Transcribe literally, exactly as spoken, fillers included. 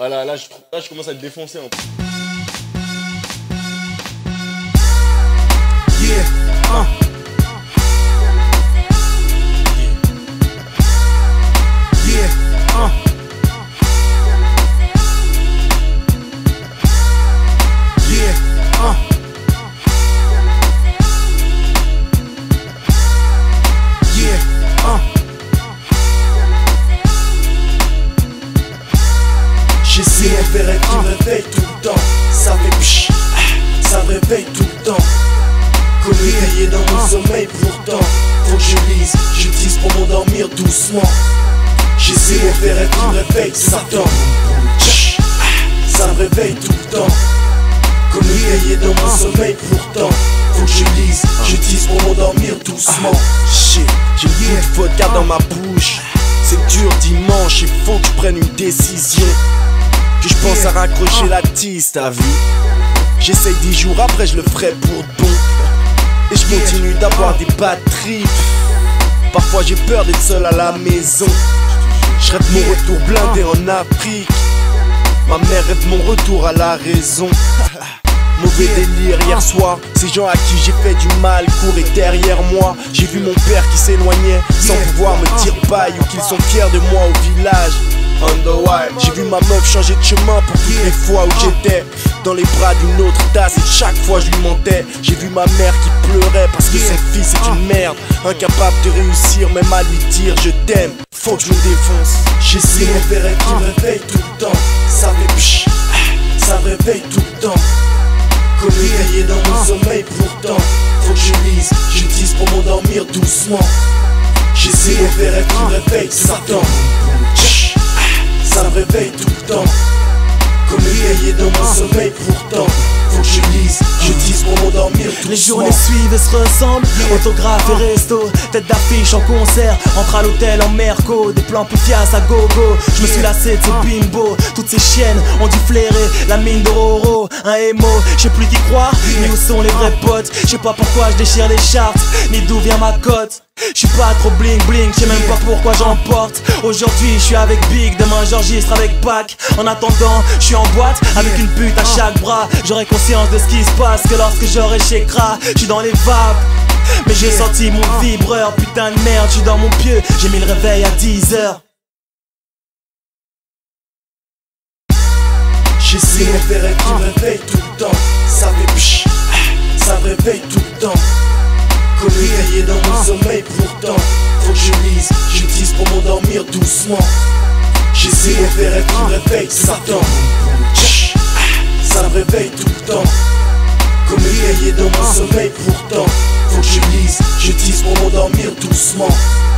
Voilà, là je, là, je commence à te défoncer un peu. Yeah, uh. Yeah, uh. Yeah, uh. Yeah, uh. J'essaie mon père qui me réveille tout le temps. Ça fait pch, ça me réveille tout le temps. Comme éveillé dans mon sommeil pourtant. Faut que je lise, je dise pour m'endormir doucement. J'essaie mon père qui me réveille Satan. Ça me réveille tout le temps. Comme éveillé dans mon sommeil pourtant. Faut que je lise, je dise pour m'endormir doucement. Shit, j'ai beaucoup de vodka dans ma bouche. C'est dur dimanche, il faut que je prenne une décision. Que je pense à raccrocher la tisse, t'as vu? J'essaye dix jours après, je le ferai pour de bon. Et je continue d'avoir des batteries. Parfois j'ai peur d'être seul à la maison. Je rêve mon retour blindé en Afrique. Ma mère rêve mon retour à la raison. Mauvais délire hier soir, ces gens à qui j'ai fait du mal couraient derrière moi. J'ai vu mon père qui s'éloignait sans pouvoir me dire bye ou qu'ils sont fiers de moi au village. J'ai vu ma meuf changer de chemin pour toutes les fois où j'étais dans les bras d'une autre tasse et chaque fois je lui mentais. J'ai vu ma mère qui pleurait parce que son fils est une merde, incapable de réussir même à lui dire je t'aime. Faut que je me défonce. J'essaie mon père qui me réveille tout le temps. Ça fait pch, ça me réveille tout le temps. Comme éveillé dans mon sommeil pourtant. Faut que je lise, je dise pour m'endormir doucement. J'essaie mon père qui me réveille Satan. Ça me réveille tout le temps. Comme éveillé dans mon sommeil pourtant. Faut que je lise, je dise pour m'endormir doucement. Les journées suivent et se ressemblent. Autographe et resto, tête d'affiche en concert. Entre à l'hôtel en Merco, des plans poufias à gogo. Je me suis lassé de ce bimbo. Toutes ces chiennes ont dû flairer la mine de Roro. Un émo, je sais plus qui croire, ni où sont les vrais potes. Je sais pas pourquoi je déchire les charts, ni d'où vient ma cote. Je suis pas trop bling bling, je sais même pas pourquoi j'en porte. Aujourd'hui je suis avec Big, demain j'enregistre avec Pac. En attendant, je suis en boîte avec une pute à chaque bras. J'aurai conscience de ce qui se passe que lorsque j'aurai chez Kra. Je suis dans les vapes, mais j'ai senti mon vibreur. Putain de merde, je suis dans mon pieu, j'ai mis le réveil à dix heures. J'essaie mon père qui me réveille tout le temps. Ça fait pch, ça me réveille tout le temps. Comme éveillé dans mon sommeil pourtant. Faut que je lise, je dise pour m'endormir doucement. J'essaie mon père qui me réveille Satan. Ça me réveille tout le temps. Comme éveillé dans mon sommeil pourtant. Faut que je lise, je dise pour m'endormir doucement.